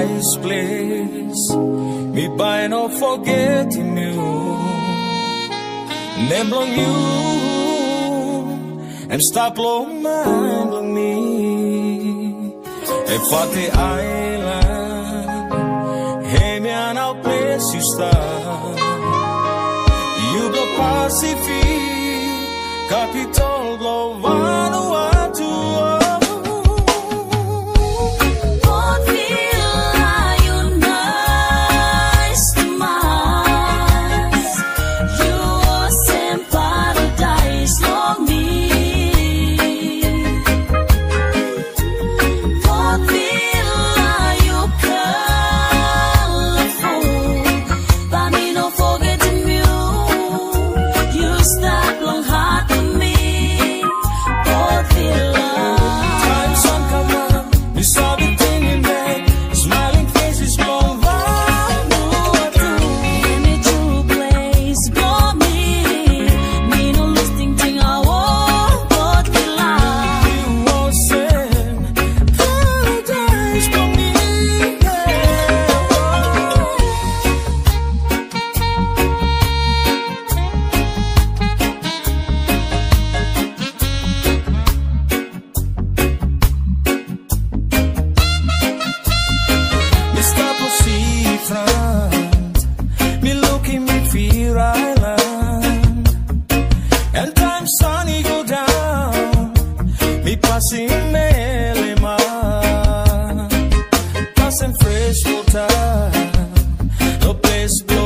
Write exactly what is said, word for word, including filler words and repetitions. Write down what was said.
nice place. Me by no forgetting you. Name long you. And stop low mind on me. If at the island, hey me and our place you start. You go Pacific, capital blow Vanuatu. Me looking me fear island, and time sunny go down. Me passing Melema, passing fresh water, no place blow.